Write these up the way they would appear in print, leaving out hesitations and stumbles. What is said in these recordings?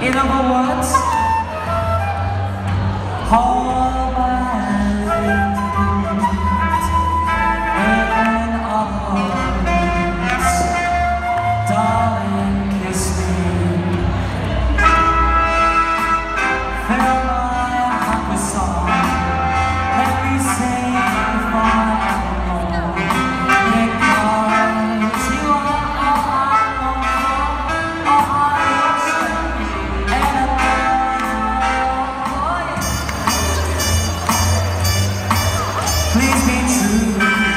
In other words, hold my hand. In other words, darling, kiss me. Fill my heart with song. Let me sing forevermore. Because you are all I long for, all I worship and adore. Please be true.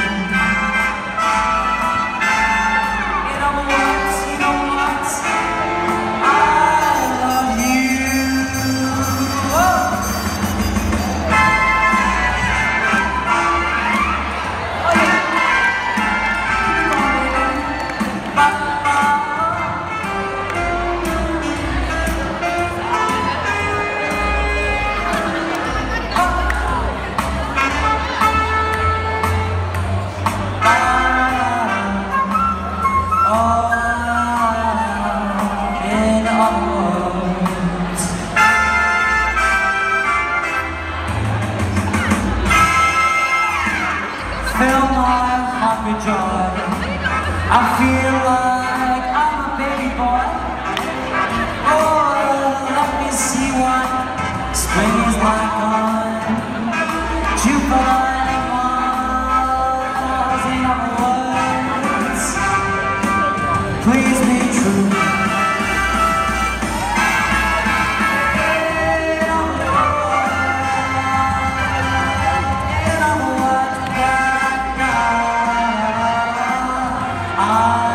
In other words, you know what? I love you. Whoa. Fill my heart with joy. I feel like I'm a baby boy. Oh, let me see what spring is like on Jupiter and Mars. In other words, please be true. In other words, I